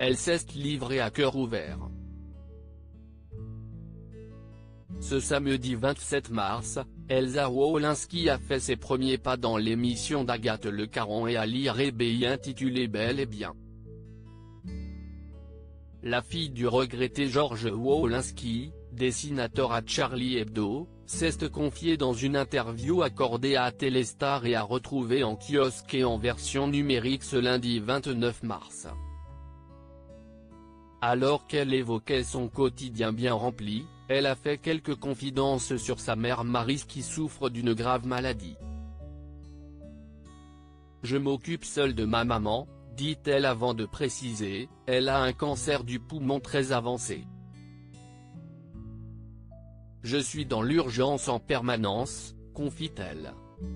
elle s'est livrée à cœur ouvert. Ce samedi 27 mars, Elsa Wolinski a fait ses premiers pas dans l'émission d'Agathe Le Caron et Ali Rébéi intitulée Bel et Bien. La fille du regretté Georges Wolinski, dessinateur à Charlie Hebdo, s'est confiée dans une interview accordée à Téléstar et à retrouver en kiosque et en version numérique ce lundi 29 mars. Alors qu'elle évoquait son quotidien bien rempli, elle a fait quelques confidences sur sa mère Maryse qui souffre d'une grave maladie. « Je m'occupe seule de ma maman », dit-elle avant de préciser, elle a un cancer du poumon très avancé. « Je suis dans l'urgence en permanence », confie-t-elle.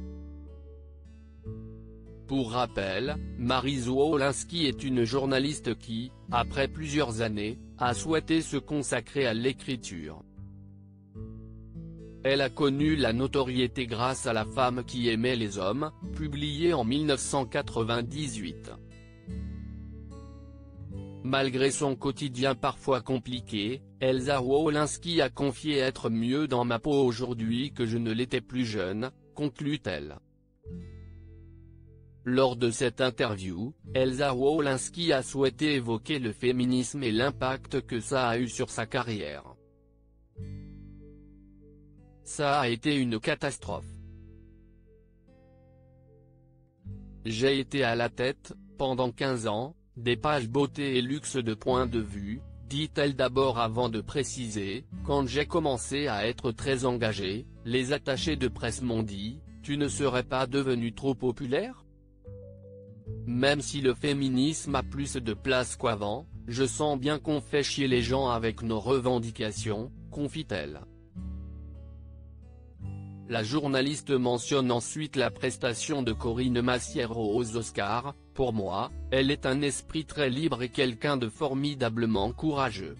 Pour rappel, Maryse Wolinski est une journaliste qui, après plusieurs années, a souhaité se consacrer à l'écriture. Elle a connu la notoriété grâce à La femme qui aimait les hommes, publié en 1998. Malgré son quotidien parfois compliqué, Elsa Wolinski a confié être mieux dans ma peau aujourd'hui que je ne l'étais plus jeune, conclut-elle. Lors de cette interview, Elsa Wolinski a souhaité évoquer le féminisme et l'impact que ça a eu sur sa carrière. Ça a été une catastrophe. J'ai été à la tête, pendant 15 ans, des pages beauté et luxe de Point de Vue, dit-elle d'abord avant de préciser, quand j'ai commencé à être très engagée, les attachés de presse m'ont dit, tu ne serais pas devenu trop populaire ? Même si le féminisme a plus de place qu'avant, je sens bien qu'on fait chier les gens avec nos revendications, confie-t-elle. La journaliste mentionne ensuite la prestation de Corinne Massiero aux Oscars, pour moi, elle est un esprit très libre et quelqu'un de formidablement courageux.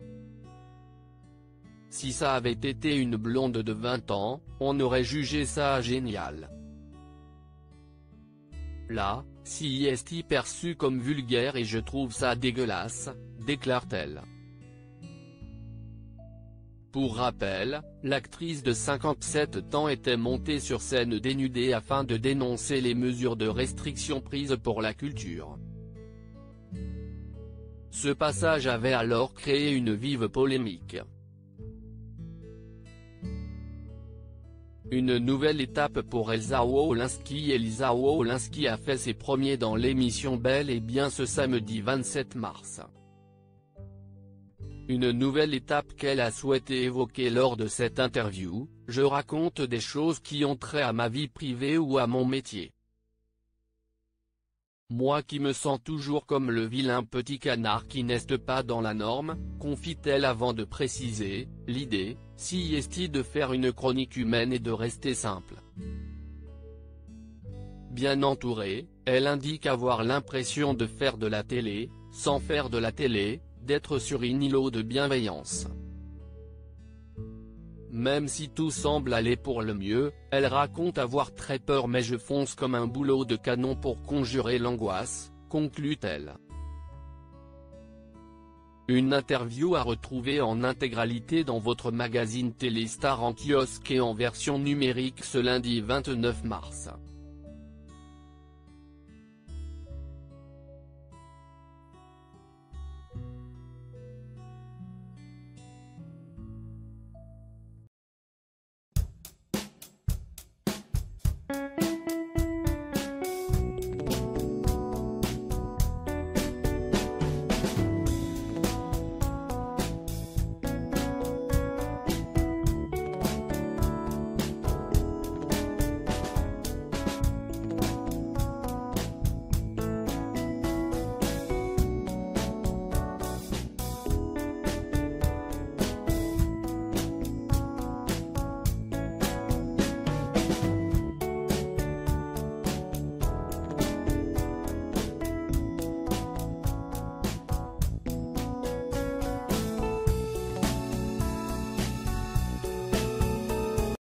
Si ça avait été une blonde de 20 ans, on aurait jugé ça génial. Là, si est perçu comme vulgaire et je trouve ça dégueulasse, déclare-t-elle. Pour rappel, l'actrice de 57 ans était montée sur scène dénudée afin de dénoncer les mesures de restriction prises pour la culture. Ce passage avait alors créé une vive polémique. Une nouvelle étape pour Elsa Wolinski. Elsa Wolinski a fait ses premiers dans l'émission Bel et Bien ce samedi 27 mars. Une nouvelle étape qu'elle a souhaité évoquer lors de cette interview, je raconte des choses qui ont trait à ma vie privée ou à mon métier. Moi qui me sens toujours comme le vilain petit canard qui n'est pas dans la norme, confie-t-elle avant de préciser, l'idée, si est de faire une chronique humaine et de rester simple. Bien entourée, elle indique avoir l'impression de faire de la télé, sans faire de la télé, d'être sur un îlot de bienveillance. Même si tout semble aller pour le mieux, elle raconte avoir très peur mais je fonce comme un bouleau de canon pour conjurer l'angoisse, conclut-elle. Une interview à retrouver en intégralité dans votre magazine Téléstar en kiosque et en version numérique ce lundi 29 mars.